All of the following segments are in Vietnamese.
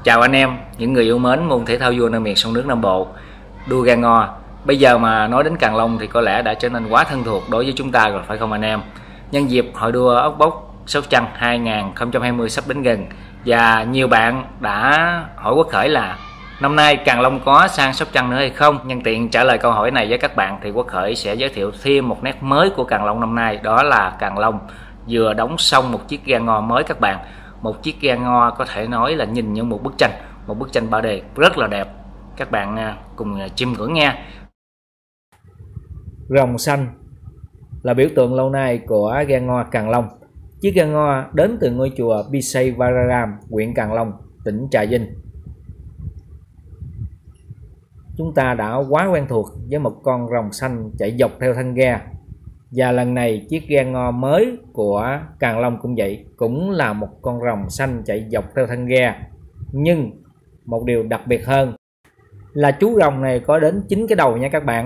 Chào anh em, những người yêu mến môn thể thao vua nơi miền sông nước Nam Bộ, đua ga ngo. Bây giờ mà nói đến Càng Long thì có lẽ đã trở nên quá thân thuộc đối với chúng ta rồi phải không anh em? Nhân dịp hội đua ốc bốc Sóc Trăng 2020 sắp đến gần, và nhiều bạn đã hỏi Quốc Khởi là năm nay Càng Long có sang Sóc Trăng nữa hay không? Nhân tiện trả lời câu hỏi này với các bạn thì Quốc Khởi sẽ giới thiệu thêm một nét mới của Càng Long năm nay, đó là Càng Long vừa đóng xong một chiếc ga ngo mới các bạn. Một chiếc ga ngo có thể nói là nhìn như một bức tranh 3D rất là đẹp. Các bạn cùng chiêm ngưỡng nha. Rồng xanh là biểu tượng lâu nay của ga ngo Càng Long. Chiếc ga ngo đến từ ngôi chùa Bisay Vararam, huyện Càng Long, tỉnh Trà Vinh. Chúng ta đã quá quen thuộc với một con rồng xanh chạy dọc theo thân ga. Và lần này chiếc ga ngo mới của Càng Long cũng vậy, cũng là một con rồng xanh chạy dọc theo thân ga. Nhưng một điều đặc biệt hơn là chú rồng này có đến 9 cái đầu nha các bạn.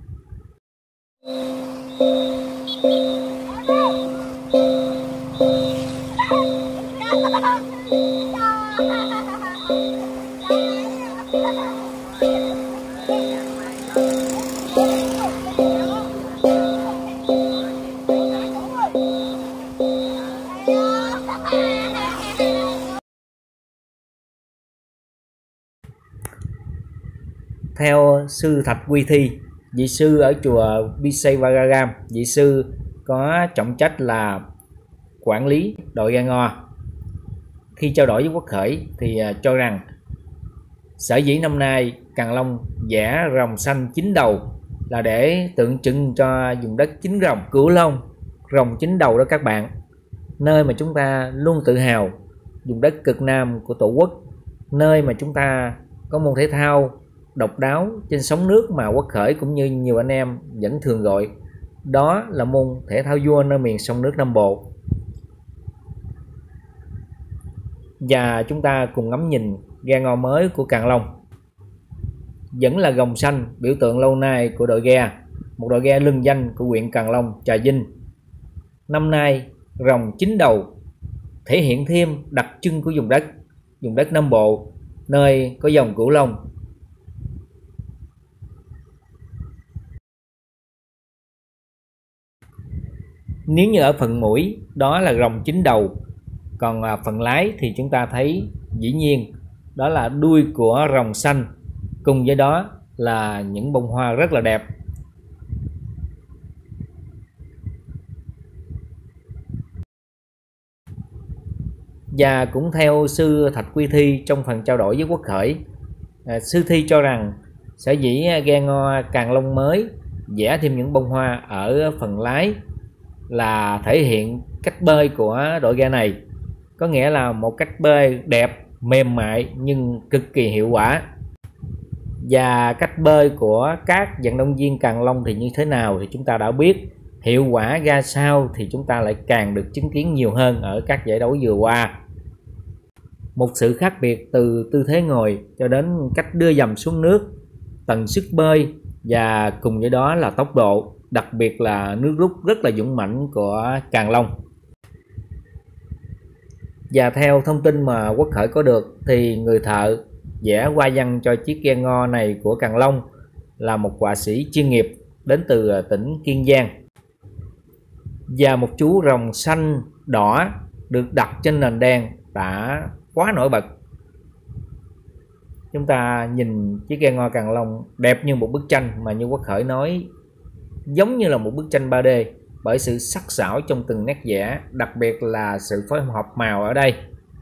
Theo sư Thạch Quy Thi, vị sư ở chùa Bisay Vararam, vị sư có trọng trách là quản lý đội ga ngo. Khi trao đổi với Quốc Khởi thì cho rằng sở dĩ năm nay Càng Long vẽ rồng xanh 9 đầu là để tượng trưng cho vùng đất 9 rồng, Cửu Long, rồng 9 đầu đó các bạn. Nơi mà chúng ta luôn tự hào, vùng đất cực nam của Tổ quốc, nơi mà chúng ta có môn thể thao độc đáo trên sóng nước mà Quốc Khởi cũng như nhiều anh em vẫn thường gọi, đó là môn thể thao vua nơi miền sông nước Nam Bộ. Và chúng ta cùng ngắm nhìn ga ngo mới của Càng Long. Vẫn là rồng xanh, biểu tượng lâu nay của đội ga, một đội ga lừng danh của huyện Càng Long, Trà Vinh. Năm nay rồng 9 đầu thể hiện thêm đặc trưng của vùng đất Nam Bộ, nơi có dòng Cửu Long. Nếu như ở phần mũi đó là rồng 9 đầu, còn phần lái thì chúng ta thấy dĩ nhiên đó là đuôi của rồng xanh, cùng với đó là những bông hoa rất là đẹp. Và cũng theo sư Thạch Quy Thi trong phần trao đổi với Quốc Khởi, sư Thi cho rằng sở dĩ ga ngo Càng Long mới vẽ thêm những bông hoa ở phần lái là thể hiện cách bơi của đội ga này, có nghĩa là một cách bơi đẹp, mềm mại nhưng cực kỳ hiệu quả. Và cách bơi của các vận động viên Càng Long thì như thế nào thì chúng ta đã biết, hiệu quả ra sao thì chúng ta lại càng được chứng kiến nhiều hơn ở các giải đấu vừa qua. Một sự khác biệt từ tư thế ngồi cho đến cách đưa dầm xuống nước, tần suất bơi và cùng với đó là tốc độ, đặc biệt là nước rút rất là dũng mãnh của Càng Long. Và theo thông tin mà Quốc Khởi có được thì người thợ vẽ hoa văn cho chiếc ga ngo này của Càng Long là một họa sĩ chuyên nghiệp đến từ tỉnh Kiên Giang. Và một chú rồng xanh đỏ được đặt trên nền đen đã quá nổi bật. Chúng ta nhìn chiếc ga ngo Càng Long đẹp như một bức tranh, mà như Quốc Khởi nói giống như là một bức tranh 3D bởi sự sắc sảo trong từng nét vẽ, đặc biệt là sự phối hợp màu ở đây.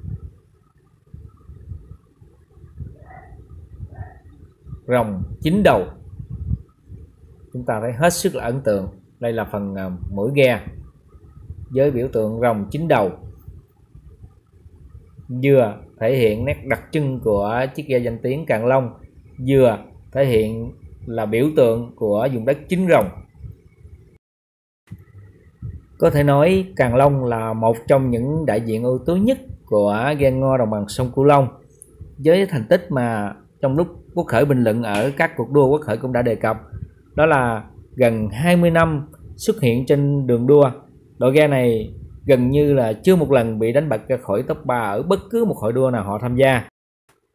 Rồng 9 đầu chúng ta thấy hết sức là ấn tượng. Đây là phần mũi ga với biểu tượng rồng 9 đầu, vừa thể hiện nét đặc trưng của chiếc ga danh tiếng Càng Long, vừa thể hiện là biểu tượng của vùng đất 9 rồng. Có thể nói Càng Long là một trong những đại diện ưu tú nhất của ga ngo đồng bằng sông Cửu Long, với thành tích mà trong lúc Quốc Khởi bình luận ở các cuộc đua, Quốc Khởi cũng đã đề cập, đó là gần 20 năm xuất hiện trên đường đua, đội ga này gần như là chưa một lần bị đánh bật ra khỏi top 3 ở bất cứ một hội đua nào họ tham gia.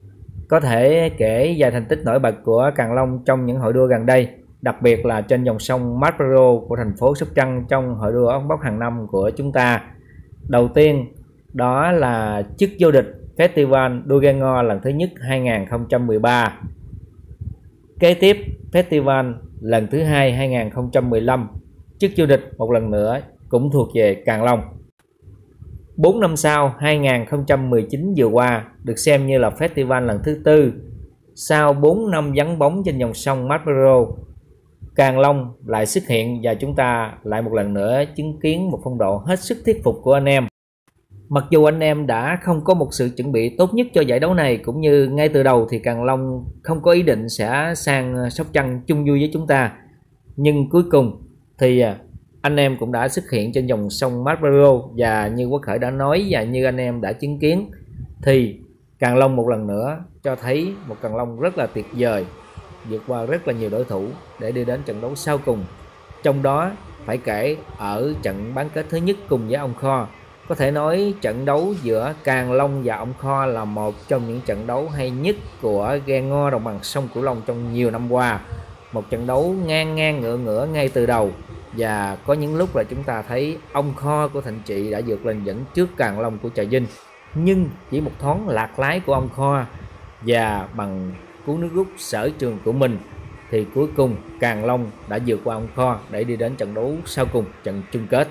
Có thể kể vài thành tích nổi bật của Càng Long trong những hội đua gần đây, đặc biệt là trên dòng sông Mapero của thành phố Sóc Trăng trong hội đua ống bốc hàng năm của chúng ta. Đầu tiên đó là chức vô địch Festival đua ghe ngò lần thứ nhất 2013. Kế tiếp Festival lần thứ hai 2015, chức vô địch một lần nữa cũng thuộc về Càng Long. 4 năm sau 2019 vừa qua được xem như là Festival lần thứ tư. Sau 4 năm vắng bóng trên dòng sông Mapero, Càng Long lại xuất hiện và chúng ta lại một lần nữa chứng kiến một phong độ hết sức thuyết phục của anh em. Mặc dù anh em đã không có một sự chuẩn bị tốt nhất cho giải đấu này, cũng như ngay từ đầu thì Càng Long không có ý định sẽ sang Sóc Trăng chung vui với chúng ta, nhưng cuối cùng thì anh em cũng đã xuất hiện trên dòng sông Mapero, và như Quốc Khởi đã nói và như anh em đã chứng kiến thì Càng Long một lần nữa cho thấy một Càng Long rất là tuyệt vời, vượt qua rất là nhiều đối thủ để đi đến trận đấu sau cùng. Trong đó phải kể ở trận bán kết thứ nhất cùng với ông Kho. Có thể nói trận đấu giữa Càng Long và ông Kho là một trong những trận đấu hay nhất của ghe ngò đồng bằng sông Cửu Long trong nhiều năm qua. Một trận đấu ngang ngang ngửa ngửa ngay từ đầu, và có những lúc là chúng ta thấy ông Kho của Thạnh Trị đã vượt lên dẫn trước Càng Long của Trà Vinh, nhưng chỉ một thoáng lạc lái của ông Kho và bằng cú nước rút sở trường của mình thì cuối cùng Càng Long đã vượt qua ông Kho để đi đến trận đấu sau cùng, trận chung kết.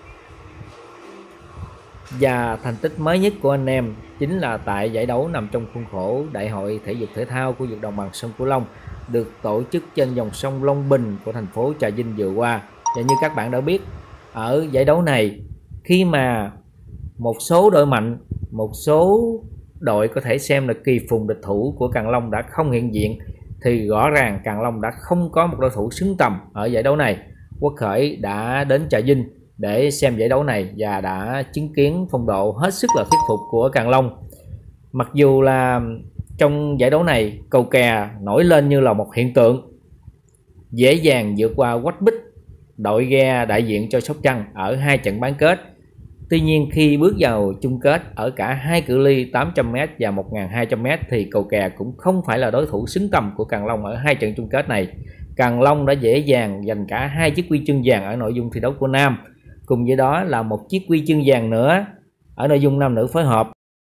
Và thành tích mới nhất của anh em chính là tại giải đấu nằm trong khuôn khổ Đại hội Thể dục Thể thao khu vực đồng bằng sông Cửu Long được tổ chức trên dòng sông Long Bình của thành phố Trà Vinh vừa qua. Và như các bạn đã biết, ở giải đấu này khi mà một số đội mạnh, một số đội có thể xem là kỳ phùng địch thủ của Càng Long đã không hiện diện, thì rõ ràng Càng Long đã không có một đối thủ xứng tầm ở giải đấu này. Quốc Khởi đã đến Trà Vinh để xem giải đấu này và đã chứng kiến phong độ hết sức là thuyết phục của Càng Long. Mặc dù là trong giải đấu này cầu kè nổi lên như là một hiện tượng, dễ dàng vượt qua Quách Bích, đội ghe đại diện cho Sóc Trăng ở hai trận bán kết. Tuy nhiên khi bước vào chung kết ở cả hai cự ly 800m và 1200m thì cầu kè cũng không phải là đối thủ xứng tầm của Càng Long ở hai trận chung kết này. Càng Long đã dễ dàng giành cả hai chiếc huy chương vàng ở nội dung thi đấu của nam, cùng với đó là một chiếc huy chương vàng nữa ở nội dung nam nữ phối hợp.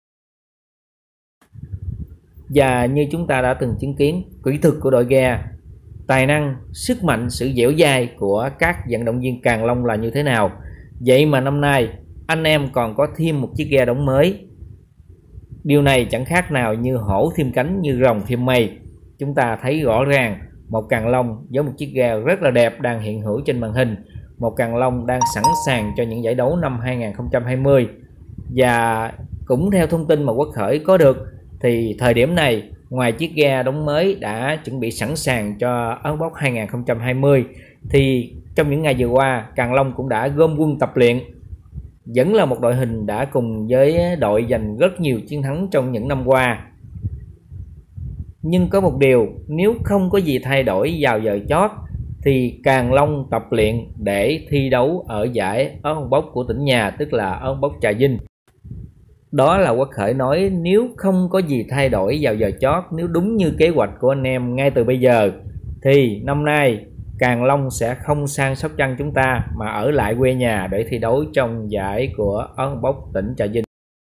Và như chúng ta đã từng chứng kiến kỹ thuật của đội ghe, tài năng, sức mạnh, sự dẻo dai của các vận động viên Càng Long là như thế nào. Vậy mà năm nay anh em còn có thêm một chiếc ghe đóng mới. Điều này chẳng khác nào như hổ thêm cánh, như rồng thêm mây. Chúng ta thấy rõ ràng một Càng Long với một chiếc ghe rất là đẹp đang hiện hữu trên màn hình. Một Càng Long đang sẵn sàng cho những giải đấu năm 2020. Và cũng theo thông tin mà Quốc Khởi có được thì thời điểm này, ngoài chiếc ghe đóng mới đã chuẩn bị sẵn sàng cho ống bốc 2020, thì trong những ngày vừa qua Càng Long cũng đã gom quân tập luyện. Vẫn là một đội hình đã cùng với đội giành rất nhiều chiến thắng trong những năm qua. Nhưng có một điều, nếu không có gì thay đổi vào giờ chót thì Càng Long tập luyện để thi đấu ở giải ống bốc của tỉnh nhà, tức là ống bốc Trà Vinh. Đó là Quốc Khởi nói nếu không có gì thay đổi vào giờ chót, nếu đúng như kế hoạch của anh em ngay từ bây giờ, thì năm nay Càng Long sẽ không sang Sóc Trăng chúng ta mà ở lại quê nhà để thi đấu trong giải của ống bốc tỉnh Trà Vinh.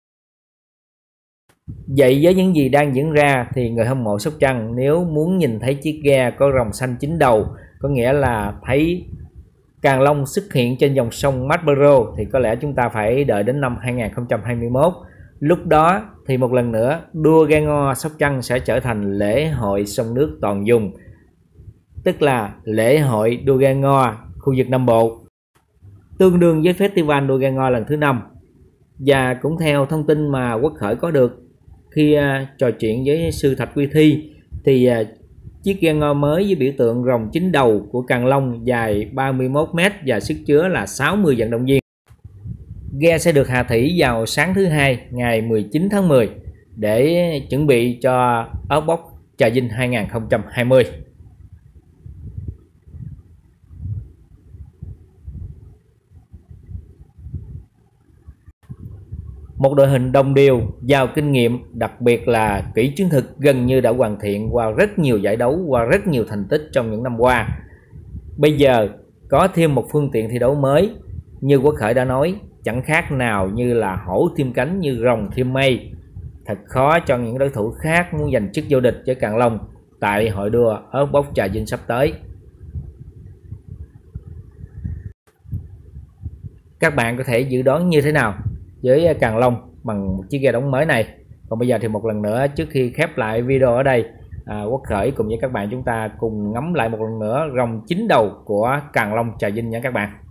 Vậy với những gì đang diễn ra thì người hâm mộ Sóc Trăng nếu muốn nhìn thấy chiếc ghe có rồng xanh chín đầu, có nghĩa là thấy Càng Long xuất hiện trên dòng sông Mapero, thì có lẽ chúng ta phải đợi đến năm 2021. Lúc đó thì một lần nữa đua ghe ngò Sóc Trăng sẽ trở thành lễ hội sông nước toàn vùng, tức là lễ hội đua ghe ngò khu vực Nam Bộ, tương đương với Festival đua ghe ngò lần thứ 5. Và cũng theo thông tin mà Quốc Khởi có được khi trò chuyện với sư Thạch Quy Thi, thì chiếc ghe ngò mới với biểu tượng rồng 9 đầu của Càng Long dài 31m và sức chứa là 60 vận động viên. Ghe sẽ được hạ thủy vào sáng thứ Hai ngày 19 tháng 10 để chuẩn bị cho ống bốc Trà Vinh 2020. Một đội hình đồng đều, giàu kinh nghiệm, đặc biệt là kỹ chiến thực gần như đã hoàn thiện qua rất nhiều giải đấu, qua rất nhiều thành tích trong những năm qua. Bây giờ có thêm một phương tiện thi đấu mới, như Quốc Khởi đã nói, chẳng khác nào như là hổ thêm cánh như rồng thêm mây. Thật khó cho những đối thủ khác muốn giành chức vô địch với Càn Long tại hội đua ớt bốc Trà Vinh sắp tới. Các bạn có thể dự đoán như thế nào với Càn Long bằng một chiếc ghe đóng mới này? Còn bây giờ thì một lần nữa, trước khi khép lại video ở đây, Quốc Khởi cùng với các bạn chúng ta cùng ngắm lại một lần nữa rồng 9 đầu của Càn Long Trà Vinh nha các bạn.